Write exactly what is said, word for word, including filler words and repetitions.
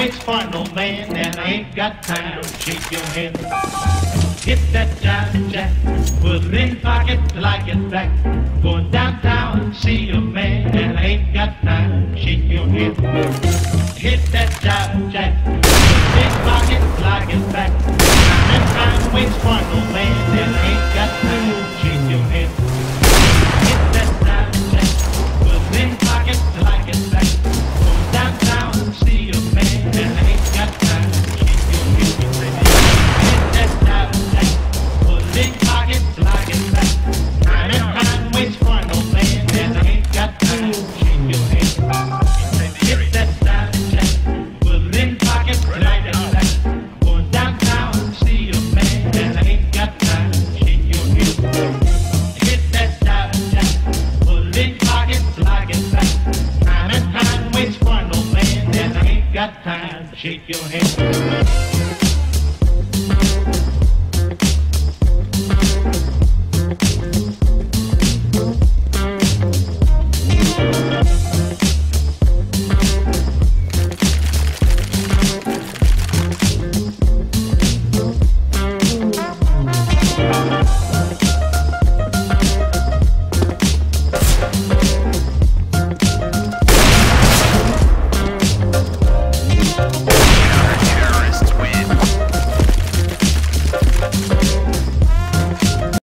waits for no man, and I ain't got time to shake your hand. Hit that jive jack, put it in pocket till I get back. Going downtown and see a man, and I ain't got time to shake your hand. Hit that jive jack, put it in pocket till I get back. Time and time waits for no man, and I ain't got time to shake your hand. Hit that jive jack, put it in pocket till I get back. Going downtown and see a man, and I ain't got time to shake your hand. Hit that jive jack, put it in pocket till I get back. Time and time waits for no man, and I ain't got time to shake your hand. Hit that jive jack, put it in pocket till I get back. Going downtown and see a man, and I ain't got time to shake your hand. Hit that jive jack, put it in pocket till I get back. Time and time waits for no man, and I ain't got time to shake your hand.